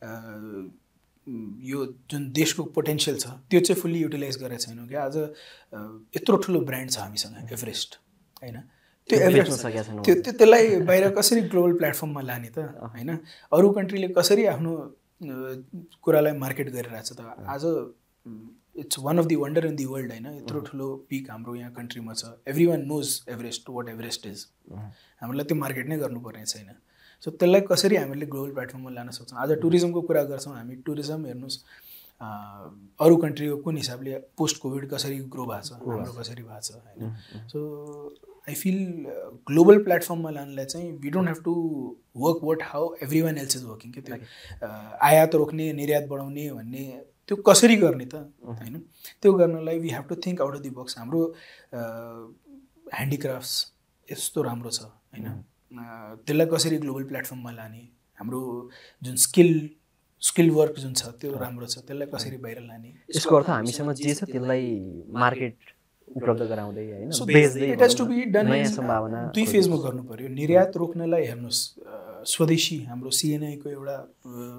यो जुन देशको पोटेन्सियल छ त्यो चाहिँ फुल्ली युटिलाइज गरेको छैनौँ क्या। आज यत्रो ठुलो ब्रान्ड छ हामीसँग एभरेस्ट होइन, त्यो एभरेस्ट त्यसलाई बाहिर कसरी ग्लोबल प्लेटफर्ममा लाने त होइन। अरू कन्ट्रीले कसरी आफ्नो कुरालाई मार्केट गरिरहेछ त। आज it's one of the wonder in the world होइन। यत्रो ठुलो पिक हाम्रो यहाँ कन्ट्रीमा छ। Every one knows Everest, what Everest is. हामीलाई त्यो मार्केट नै गर्नुपर्ने छैन। सो त्यसलाई कसरी हामीले ग्लोबल प्लेटफर्ममा लान सक्छौँ। आज टुरिज्मको कुरा गर्छौँ हामी, टुरिज्म हेर्नुहोस् अरू कन्ट्रीको कुन हिसाबले पोस्ट कोभिड कसरी ग्रो भएको छ, हाम्रो कसरी भएको छ होइन। सो आई फिल ग्लोबल प्लेटफर्ममा लानलाई चाहिँ we don't have to work what how every one else is working के। त्यो आयात रोक्ने, निर्यात बढाउने भन्ने त्यो कसरी गर्ने त होइन। त्यो गर्नलाई we have to think out of the box. हाम्रो ह्यान्डिक्राफ्ट्स यस्तो राम्रो छ होइन, त्यसलाई कसरी ग्लोबल प्लेटफर्ममा लाने। हाम्रो जुन स्किल वर्क जुन छ त्यो राम्रो छ, त्यसलाई कसरी बाहिर लाने। यसको अर्थ हामीसँग जे छ त्यसलाई मार्केट उपलब्ध गराउँदै होइन, it has to be done नयाँ सम्भावना 2 फेजमा गर्नु पर्यो। निर्यात रोक्नलाई हेर्नुहोस्, स्वदेशी हाम्रो CNI को एउटा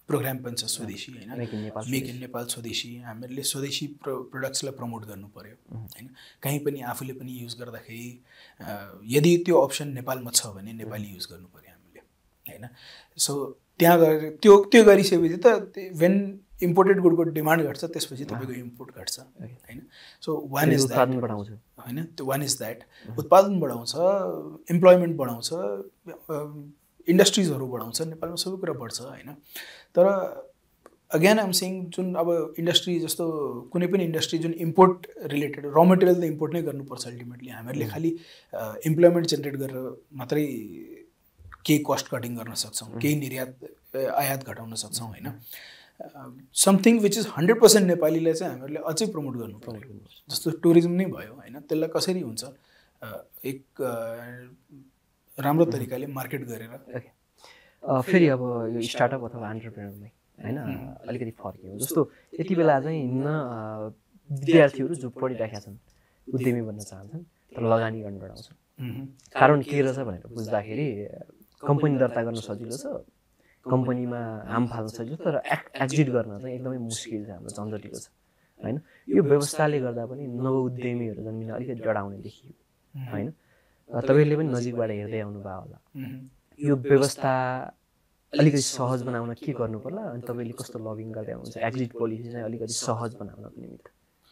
प्रोग्राम पनि छ स्वदेशी होइन, मेक इन नेपाल स्वदेशी। हामीहरूले स्वदेशी प्रोडक्ट्सलाई प्रमोट गर्नु पर्यो होइन। कहीँ पनि आफूले पनि युज गर्दाखेरि यदि त्यो अप्सन नेपालमा छ भने नेपाली युज गर्नु पर्यो हामीले होइन। सो त्यहाँ गएर त्यो गरिसकेपछि त वेन इम्पोर्टेड गुडको डिमान्ड घट्छ त्यसपछि तपाईँको इम्पोर्ट घट्छ होइन। सो वान इज द्याट होइन, त्यो वान इज द्याट उत्पादन बढाउँछ, इम्प्लोइमेन्ट बढाउँछ, इन्डस्ट्रिजहरू बढाउँछ, नेपालमा सबै कुरा बढ्छ होइन। तर अगेन आइम सेइङ जुन अब इन्डस्ट्री जस्तो कुनै पनि इन्डस्ट्री जुन इम्पोर्ट रिलेटेड र मटेरियल त इम्पोर्ट नै गर्नुपर्छ अल्टिमेटली। हामीहरूले खालि इम्प्लोइमेन्ट जेनेरेट गरेर मात्रै केही कस्ट कटिङ गर्न सक्छौँ, केही निर्यात आयात घटाउन सक्छौँ होइन। समथिङ विच इज 100% नेपालीलाई चाहिँ हामीहरूले अझै प्रमोट गर्नु पर्यो। जस्तो टुरिज्म नै भयो होइन, त्यसलाई कसरी हुन्छ एक राम्रो तरिकाले मार्केट गरेर। फेरि अब यो स्टार्टअप अथवा एन्टरप्रेनरलाई होइन अलिकति फर्कियो। जस्तो यति बेला चाहिँ विद्यार्थीहरू जो पढिरहेका छन्, उद्यमी बन्न चाहन्छन् तर लगानी गर्न डराउँछन्। कारण के रहेछ भनेर बुझ्दाखेरि कम्पनी दर्ता गर्न सजिलो छ, कम्पनीमा हाम फाल्न सजिलो, तर एक्जिट गर्न चाहिँ एकदमै मुस्किल छ, हाम्रो झन्झटिलो छ होइन। यो व्यवस्थाले गर्दा पनि नवउद्यमीहरू जन्मिन अलिकति डराउने देखियो होइन। तपाईँले पनि नजिकबाट हेर्दै आउनुभयो होला। यो व्यवस्था अलिकति सहज बनाउन के गर्नु पर्ला अनि तपाईँले कस्तो लबिङ गर्दै आउनुहुन्छ एक्जिट पोलिसी चाहिँ अलिकति सहज बनाउनको निमित्त?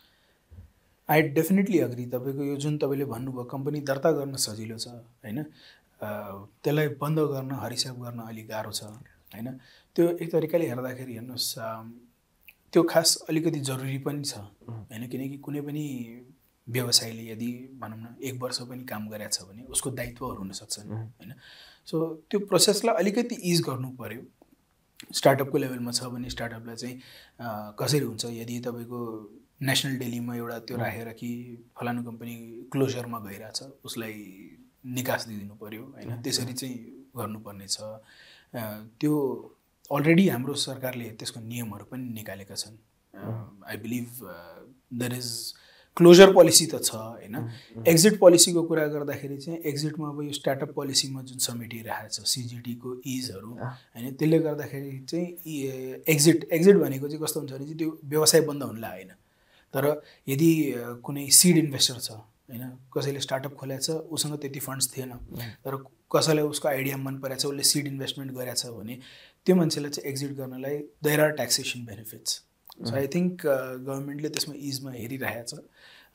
I definitely agree. तपाईँको यो जुन तपाईँले भन्नुभयो कम्पनी दर्ता गर्न सजिलो छ होइन, त्यसलाई बन्द गर्न हरिसाब गर्न अलिक गाह्रो छ होइन। त्यो एक तरिकाले हेर्दाखेरि हेर्नुहोस् त्यो खास अलिकति जरुरी पनि छ होइन। किनकि कुनै पनि व्यवसायले यदि भनौँ न 1 वर्ष पनि काम गरेको छ भने उसको दायित्वहरू हुनसक्छन् होइन। सो त्यो प्रोसेसलाई अलिकति इज गर्नु पर्यो। स्टार्टअपको लेभलमा छ भने स्टार्टअपलाई चाहिँ कसरी हुन्छ, यदि तपाईँको नेसनल डेलीमा एउटा त्यो राखेर कि फलानु कम्पनी क्लोजरमा गइरहेछ उसलाई निकास दिइदिनु पर्यो होइन, त्यसरी चाहिँ गर्नुपर्ने छ। त्यो अलरेडी हाम्रो सरकारले त्यसको नियमहरू पनि निकालेका छन्। I believe there is closure policy त छ होइन। एक्जिट पोलिसीको कुरा गर्दाखेरि चाहिँ एक्जिटमा अब यो स्टार्टअप पोलिसीमा जुन समेटिरहेको छ सिजिटीको इजहरू होइन, त्यसले गर्दाखेरि चाहिँ एक्जिट भनेको चाहिँ कस्तो हुन्छ भने चाहिँ त्यो व्यवसाय बन्द हुनलाई होइन, तर यदि कुनै सिड इन्भेस्टर छ होइन, कसैले स्टार्टअप खोलेको छ, उसँग त्यति फन्ड्स थिएन तर कसैलाई उसको आइडिया मन परेको छ, उसले सिड इन्भेस्टमेन्ट गरेको छ भने त्यो मान्छेलाई चाहिँ एक्जिट गर्नलाई there are taxation benefits. So I think गभर्मेन्टले त्यसमा इजमा हेरिरहेको छ।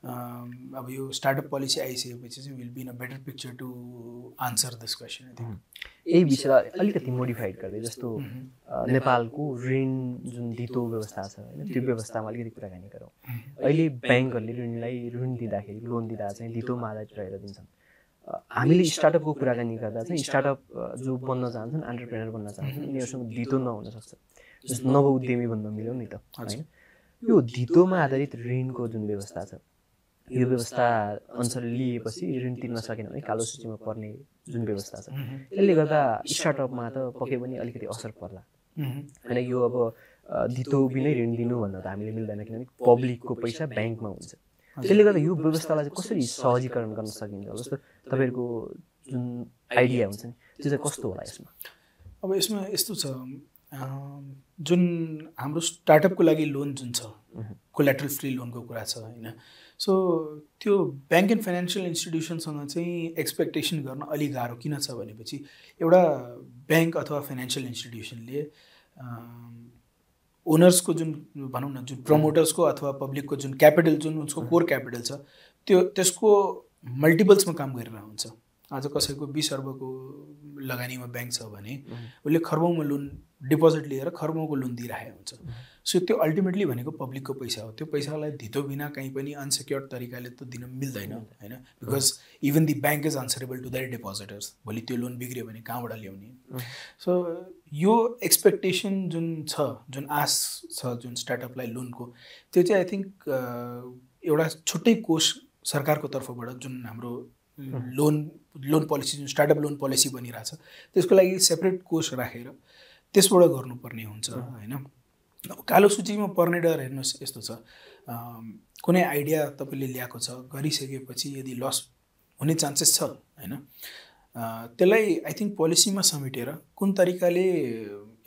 अब यो स्टार्टअप पोलिसी आइसकेपछि चाहिँ will be in a better picture to answer this question. I think यही विषयलाई अलिकति मोडिफाइड गर्दै जस्तो नेपालको ऋण जुन धितो व्यवस्था छ होइन, त्यो व्यवस्थामा अलिकति कुराकानी गरौँ। अहिले ब्याङ्कहरूले ऋण दिँदाखेरि लोन दिँदा चाहिँ धितोमा आधारित रहेर दिन्छन्। हामीले स्टार्टअपको कुराकानी गर्दा चाहिँ स्टार्टअप जो बन्न चाहन्छन्, एन्टरप्रेनर बन्न चाहन्छन्, उनीहरूसँग धितो नहुन सक्छ। जस्तो नवउद्यमी बन्न मिल्यो नि त होइन। यो धितोमा आधारित ऋणको जुन व्यवस्था छ, यो व्यवस्था अनुसार लिएपछि ऋण तिर्न सकेन भने कालो सूचीमा पर्ने जुन व्यवस्था छ, त्यसले गर्दा स्टार्टअपमा त पक्कै पनि अलिकति असर पर्ला होइन। यो अब धितो बिनै ऋण दिनु भन्दा त हामीले मिल्दैन, किनभने पब्लिकको पैसा ब्याङ्कमा हुन्छ। त्यसले गर्दा यो व्यवस्थालाई चाहिँ कसरी सहजीकरण गर्न सकिन्छ? जस्तो तपाईँहरूको जुन आइडिया हुन्छ नि त्यो चाहिँ कस्तो होला यसमा? अब यसमा यस्तो छ, जुन हाम्रो स्टार्टअपको लागि लोन जुन छ, कोल्याट्रल फ्री लोनको कुरा छ होइन। सो त्यो ब्याङ्क एन्ड फाइनेन्सियल इन्स्टिट्युसनसँग चाहिँ एक्सपेक्टेसन गर्न अलिक गाह्रो किन छ भनेपछि एउटा ब्याङ्क अथवा फाइनेन्सियल इन्स्टिट्युसनले ओनर्सको जुन भनौँ न जुन प्रमोटर्सको अथवा पब्लिकको जुन क्यापिटल जुन उसको कोर क्यापिटल छ त्यसको मल्टिपल्समा काम गरेर हुन्छ। आज कसैको 20 अर्बको लगानीमा ब्याङ्क छ भने उसले खर्बौँमा लोन डिपोजिट लिएर खर्बौँको लोन दिइरहेको हुन्छ। सो त्यो अल्टिमेटली भनेको पब्लिकको पैसा हो। त्यो पैसालाई धितो बिना कहीँ पनि अनसेक्योर्ड तरिकाले त दिन मिल्दैन होइन, because even the bank is answerable to their depositors. भोलि त्यो लोन बिग्रियो भने कहाँबाट ल्याउने? सो यो एक्सपेक्टेसन जुन छ, जुन आश छ जुन स्टार्टअपलाई लोनको, त्यो चाहिँ आई थिङ्क एउटा छुट्टै कोष सरकारको तर्फबाट जुन हाम्रो लोन पोलिसी जुन स्टार्टअप लोन पोलिसी बनिरहेछ त्यसको लागि सेपरेट कोष राखेर त्यसबाट गर्नुपर्ने हुन्छ होइन। कालो सूचीमा पर्ने डर हेर्नुहोस् यस्तो छ, कुनै आइडिया तपाईँले ल्याएको छ, गरिसकेपछि यदि लस हुने चान्सेस छ होइन, त्यसलाई आई थिङ्क पोलिसीमा समेटेर कुन तरिकाले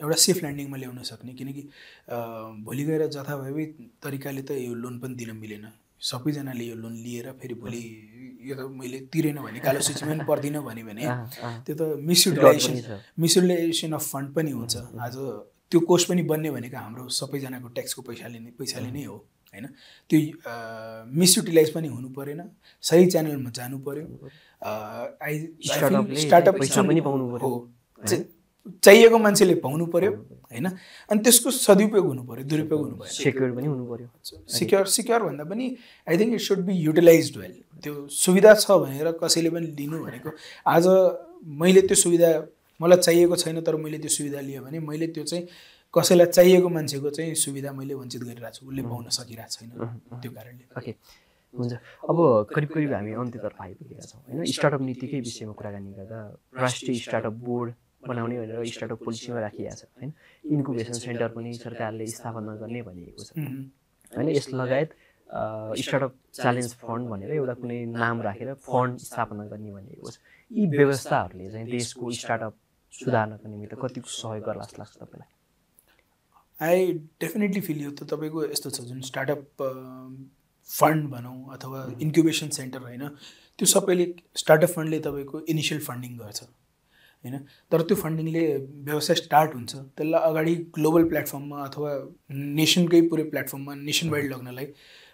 एउटा सेफ ल्यान्डिङमा ल्याउन सक्ने, किनकि भोलि गएर जथाभावी तरिकाले त यो लोन पनि दिन मिलेन। सबैजनाले यो लोन लिएर फेरि भोलि यो त मैले तिरेन भने कालो सूचीमा पनि पर्दिनँ भने त्यो त मिसयुटिलाइजेसन अफ फन्ड पनि हुन्छ। आज त्यो कोष पनि बन्ने भनेको हाम्रो सबैजनाको ट्याक्सको पैसाले नै हो होइन। त्यो मिसयुटिलाइज पनि हुनु परेन, सही च्यानलमा जानु पर्यो। स्टार्टअप हो, चाहिएको मान्छेले पाउनु पर्यो होइन, अनि त्यसको सदुपयोग हुनु पर्यो, दुरुपयोग हुनु पर्यो, सेक्योर पनि हुनु पर्यो। सिक्योर भन्दा पनि I think it should be utilized well. त्यो सुविधा छ भनेर कसैले पनि लिनु भनेको, आज मैले त्यो सुविधा मलाई चाहिएको छैन तर मैले त्यो सुविधा लिएँ भने मैले त्यो चाहिँ कसैलाई चाहिएको मान्छेको चाहिँ सुविधा मैले वञ्चित गरिरहेको छु, उसले पाउन सकिरहेको छैन। त्यो कारणले ओके हुन्छ। अब करिब हामी अन्त्यतर्फ आइपुगेका छौँ होइन। स्टार्टअप नीतिकै विषयमा कुराकानी गर्दा राष्ट्रिय स्टार्टअप बोर्ड बनाउने भनेर स्टार्टअप पोलिसीमा राखिएको छ होइन। इन्कुबेसन सेन्टर पनि सरकारले स्थापना गर्ने भनिएको छ होइन। यस लगायत स्टार्टअप च्यालेन्ज फन्ड भनेर एउटा कुनै नाम राखेर फन्ड स्थापना गर्ने भनिएको छ। यी व्यवस्थाहरूले चाहिँ देशको स्टार्टअप सुधार्नको निमित्त कतिको सहयोग गर्ला जस्तो लाग्छ तपाईँलाई? आई डेफिनेटली फिल यो त तपाईँको यस्तो छ, जुन स्टार्टअप फन्ड भनौँ अथवा इन्क्युबेसन सेन्टर होइन, त्यो सबैले स्टार्टअप फन्डले तपाईँको इनिसियल फन्डिङ गर्छ होइन। तर त्यो फन्डिङले व्यवसाय स्टार्ट हुन्छ, त्यसलाई अगाडि ग्लोबल प्लेटफर्ममा अथवा नेसनकै पुरै प्लेटफर्ममा नेसन वाइड लग्नलाई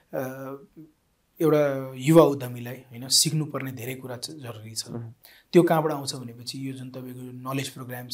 एउटा युवा उद्यमीलाई होइन सिक्नुपर्ने धेरै कुरा जरुरी छ। त्यो कहाँबाट आउँछ भनेपछि यो जुन तपाईँको नलेज प्रोग्राम्स,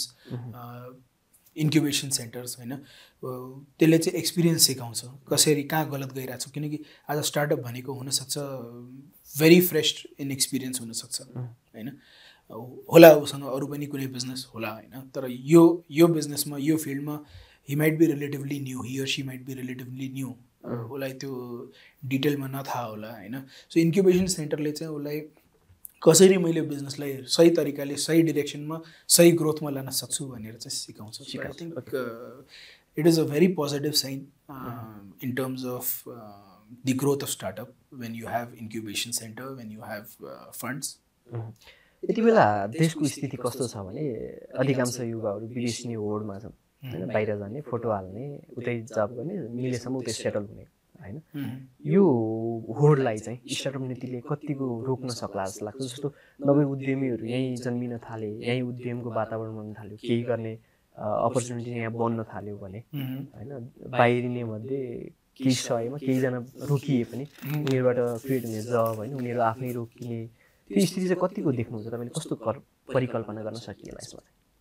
इन्क्युबेसन सेन्टर्स होइन, त्यसले चाहिँ एक्सपिरियन्स सिकाउँछ कसरी कहाँ गलत गइरहेको छ। किनकि आज स्टार्टअप भनेको हुनसक्छ भेरी फ्रेस इन एक्सपिरियन्स हुनसक्छ होइन, होला उसँग अरू पनि कुनै बिजनेस होला होइन, तर यो बिजनेसमा यो फिल्डमा he might be relatively new, he or she might be relatively new, उसलाई त्यो डिटेलमा नथाहा होला होइन। सो इन्क्युबेसन सेन्टरले चाहिँ उसलाई कसरी मैले बिजनेसलाई सही तरिकाले सही डिरेक्सनमा सही ग्रोथमा लान सक्छु भनेर चाहिँ सिकाउँछ। I think it is a very positive sign in terms of the growth of startup when you have incubation centre, when you have funds. यति बेला देशको स्थिति कस्तो छ भने अधिकांश युवाहरू विदेश नै होडमा छन् होइन, बाहिर जाने, फोटो हाल्ने, उतै जब गर्ने, मिलेसम्म उतै सेटल हुने होइन। यो होडलाई चाहिँ स्टार्टअप नीतिले कतिको रोक्न सक्ला जस्तो लाग्छ? जस्तो नयाँ उद्यमीहरू यहीँ जन्मिन थाले, यहीँ उद्यमको वातावरण बन्न थाल्यो, केही गर्ने अपर्च्युनिटी यहाँ बन्न थाल्यो भने होइन, बाहिरिने मध्ये केही समयमा केहीजना रोकिए पनि उनीहरूबाट क्रिएट हुने जब होइन, उनीहरू आफै रोकिने, त्यो स्थिति चाहिँ कतिको देख्नुहुन्छ तपाईँले? कस्तो परिकल्पना गर्न सकिएला यसमा?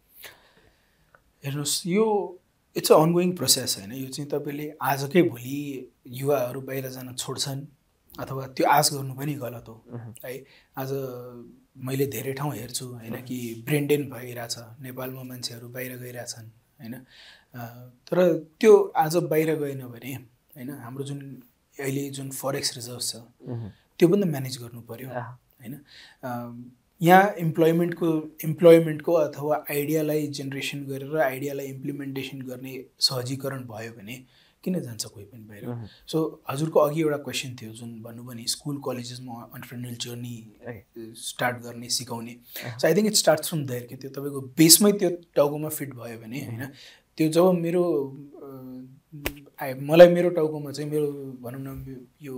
हेर्नुहोस्, यो इट्स अ अनगोइङ प्रोसेस होइन। यो चाहिँ तपाईँले आजकै भोलि युवाहरू बाहिर जान छोड्छन् अथवा त्यो आश गर्नु पनि गलत हो है। आज मैले धेरै ठाउँ हेर्छु होइन कि ब्रेन ड्रेन भइरहेछ, नेपालमा मान्छेहरू बाहिर गइरहेछन् होइन, तर त्यो आज बाहिर गएन भने होइन हाम्रो जुन अहिले जुन फरेक्स रिजर्भ छ त्यो पनि म्यानेज गर्नु पर्यो होइन। यहाँ इम्प्लोइमेन्टको अथवा आइडियालाई जेनेरेसन गरेर आइडियालाई इम्प्लिमेन्टेसन गर्ने सहजीकरण भयो भने किन जान्छ कोही पनि बाहिर? सो हजुरको अघि एउटा क्वेसन थियो जुन भन्नुभयो नि स्कुल कलेजेसमा एन्टरप्रेन्योरल जर्नी स्टार्ट गर्ने, सिकाउने। So I think it starts from there कि त्यो तपाईँको बेसमै त्यो टाउकोमा फिट भयो भने होइन, त्यो जब मलाई मेरो टाउकोमा चाहिँ मेरो भनौँ न यो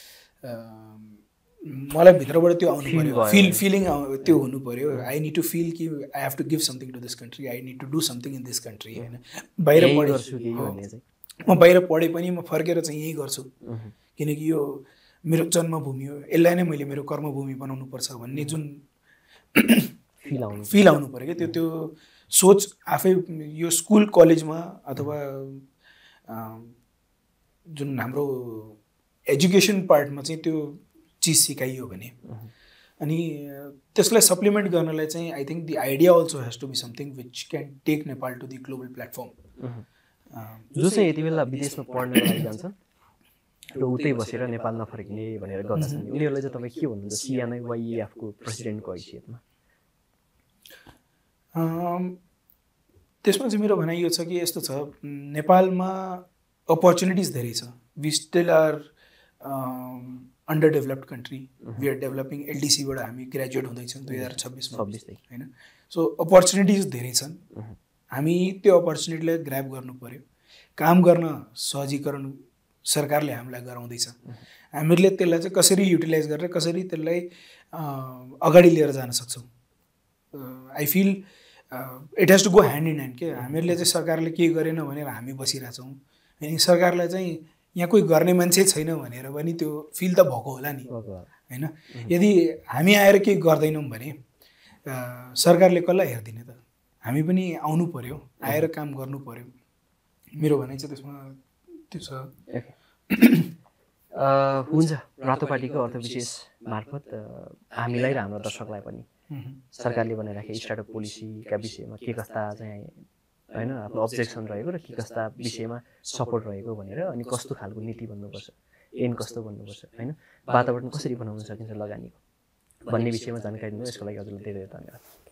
मलाई भित्रबाट त्यो आउनु पर्यो, फिलिङ त्यो हुनु पर्यो। आई निड टु फिल कि I have to give something to this country, I need to do something in this country होइन। बाहिर म बाहिर पढे पनि म फर्केर चाहिँ यही गर्छु किनकि यो मेरो जन्मभूमि हो, यसलाई नै मैले मेरो कर्मभूमि बनाउनु पर्छ भन्ने जुन फिल आउनु पर्यो क्या। त्यो सोच आफै यो स्कुल कलेजमा अथवा जुन हाम्रो एजुकेसन पार्टमा चाहिँ त्यो चिज सिकाइयो भने अनि त्यसलाई सप्लिमेन्ट गर्नलाई चाहिँ I think the idea also has to be something which can take Nepal to the global platform. जो चाहिँ यति बेला विदेशमा पढ्नको लागि जान्छन् र उतै बसेर नेपाल नफर्किने भनेर गर्छन्, उनीहरूलाई चाहिँ तपाईँ के भन्नुहुन्छ CNIYEF-को प्रेसिडेन्टको हैसियतमा? त्यसमा चाहिँ मेरो भनाइ यो छ कि यस्तो छ, नेपालमा अपर्च्युनिटिज धेरै छ। We still are under developed country, we are developing. LDC-बाट हामी ग्रेजुएट हुँदैछौँ 2026 होइन। सो अपर्च्युनिटिज धेरै छन् हामी त्यो अपर्च्युनिटीलाई ग्र्याब गर्नु पर्यो। काम गर्न सहजीकरण सरकारले हामीलाई गराउँदैछ, हामीहरूले त्यसलाई चाहिँ कसरी युटिलाइज गरेर कसरी त्यसलाई अगाडि लिएर जान सक्छौँ। I feel it has to go hand in hand के। हामीहरूले चाहिँ सरकारले केही गरेन भनेर हामी बसिरहेछौँ, अनि सरकारलाई चाहिँ यहाँ कोही गर्ने मान्छे छैन भनेर पनि त्यो फिल त भएको होला नि होइन। यदि हामी आएर केही गर्दैनौँ भने सरकारले कसलाई हेरिदिने त? हामी पनि आउनु पर्यो, आएर काम गर्नु पर्यो। मेरो भनाइ चाहिँ त्यसमा त्यो छ। हुन्छ, रातोपाटीको अर्थ विशेष मार्फत हामीलाई र हाम्रो दर्शकलाई पनि सरकारले बनाइराखेको स्टार्टअप पोलिसीका विषयमा के कस्ता चाहिँ होइन आफ्नो अब्जेक्सन रहेको र के कस्ता विषयमा सपोर्ट रहेको भनेर, अनि कस्तो खालको नीति बन्नुपर्छ, एम कस्तो बन्नुपर्छ होइन, वातावरण कसरी बनाउन सकिन्छ लगानीको भन्ने विषयमा जानकारी दिनु, यसको लागि हजुरलाई धेरै धेरै धन्यवाद।